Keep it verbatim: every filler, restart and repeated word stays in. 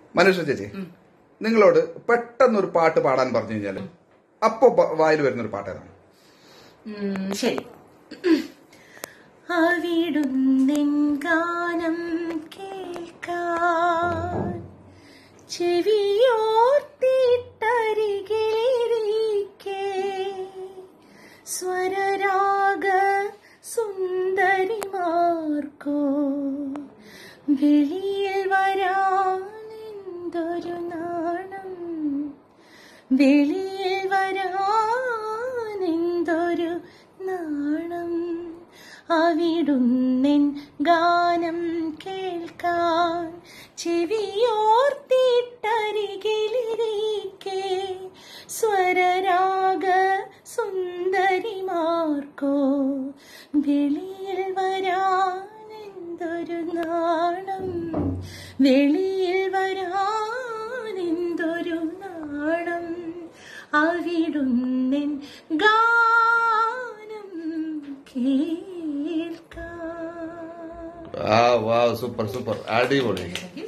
മനുഷ്യ ചേച്ചി, നിങ്ങളോട് പെട്ടെന്നൊരു പാട്ട് പാടാൻ പറഞ്ഞു കഴിഞ്ഞാല് അപ്പൊ വായിൽ വരുന്നൊരു പാട്ട് ഏതാണ്? ശരി. അവിടുന്നെൻ ഗാനം കേൾക്കാൻ ചെവിയോർത്തിട്ടരികിലിരിക്കെ സ്വരരാഗ സുന്ദരിമാർക്കോ വെളിയിൽ വരാനെന്തൊരു നാണം, വെളിയിൽ വരാനെന്തൊരു നാണം. അവിടുന്നെൻ ഗാനം കേൾക്കാൻ ചെവിയോർത്തിട്ടരികിലിരിക്കെ സ്വരരാഗ സുന്ദരിമാർക്കോ വെളിയിൽ വരാനെന്തൊരു നാണം, വെളിയിൽ വരാനെന്തൊരു നാണം. അവിടുന്നെൻ ഗാനം കേൾക്കാൻ. സൂപ്പർ സൂപ്പർ, അടിപൊളി.